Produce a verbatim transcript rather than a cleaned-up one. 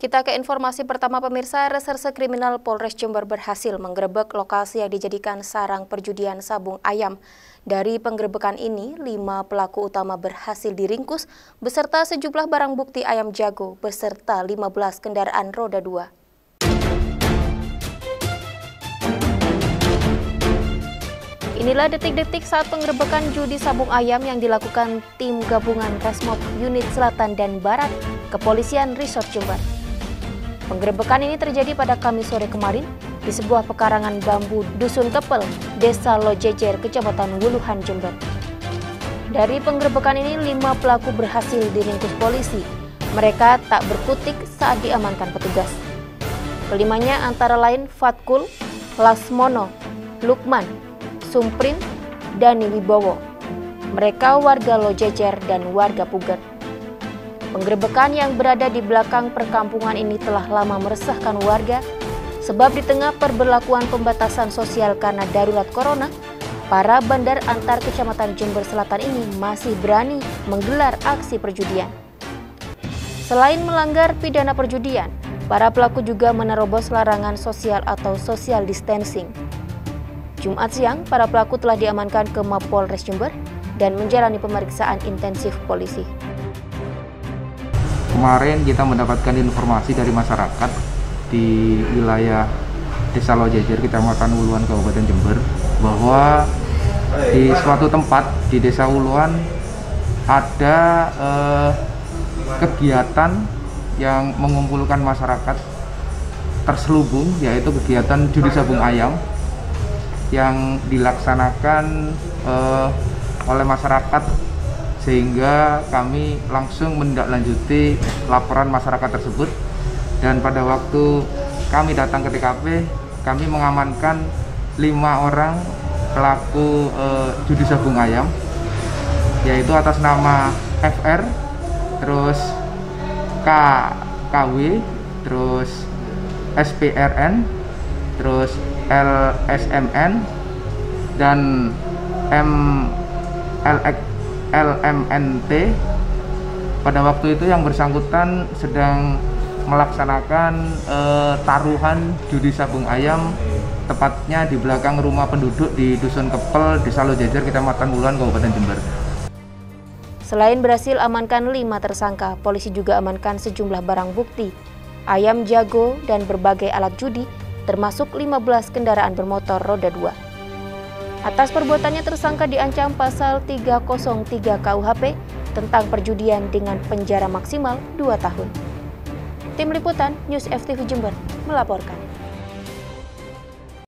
Kita ke informasi pertama pemirsa, Reserse Kriminal Polres Jember berhasil menggerebek lokasi yang dijadikan sarang perjudian sabung ayam. Dari penggerebekan ini, lima pelaku utama berhasil diringkus beserta sejumlah barang bukti ayam jago beserta lima belas kendaraan roda dua. Inilah detik-detik saat penggerebekan judi sabung ayam yang dilakukan tim gabungan Resmob Unit Selatan dan Barat Kepolisian Resort Jember. Penggerebekan ini terjadi pada Kamis sore kemarin di sebuah pekarangan bambu Dusun Kepel, Desa Lojejer, Kecamatan Wuluhan, Jember. Dari penggerebekan ini, lima pelaku berhasil diringkus polisi. Mereka tak berkutik saat diamankan petugas. Kelimanya antara lain Fatkul, Lasmono, Lukman, Sumprin, Dani Wibowo. Mereka warga Lojejer dan warga Puget. Penggerebekan yang berada di belakang perkampungan ini telah lama meresahkan warga, sebab di tengah perberlakuan pembatasan sosial karena darurat corona, para bandar antar kecamatan Jember Selatan ini masih berani menggelar aksi perjudian. Selain melanggar pidana perjudian, para pelaku juga menerobos larangan sosial atau social distancing. Jumat siang, para pelaku telah diamankan ke Mapolres Jember dan menjalani pemeriksaan intensif polisi. Kemarin kita mendapatkan informasi dari masyarakat di wilayah Desa Lojejer, Kecamatan Wuluhan, Kabupaten Jember, bahwa di suatu tempat di Desa Wuluhan ada eh, kegiatan yang mengumpulkan masyarakat terselubung, yaitu kegiatan judi sabung ayam yang dilaksanakan eh, oleh masyarakat, sehingga kami langsung menindaklanjuti laporan masyarakat tersebut. Dan pada waktu kami datang ke T K P, kami mengamankan lima orang pelaku eh, judi sabung ayam, yaitu atas nama F R, terus K K W, terus S P R N, terus L S M N, dan M L X L M N T. Pada waktu itu yang bersangkutan sedang melaksanakan e, taruhan judi sabung ayam, tepatnya di belakang rumah penduduk di Dusun Kepel, Desa Lojejer, Kecamatan Wuluhan, Kabupaten Jember. Selain berhasil amankan lima tersangka, polisi juga amankan sejumlah barang bukti, ayam jago dan berbagai alat judi, termasuk lima belas kendaraan bermotor roda dua. Atas perbuatannya tersangka diancam pasal tiga nol tiga K U H P tentang perjudian dengan penjara maksimal dua tahun. Tim Liputan News F T V Jember melaporkan.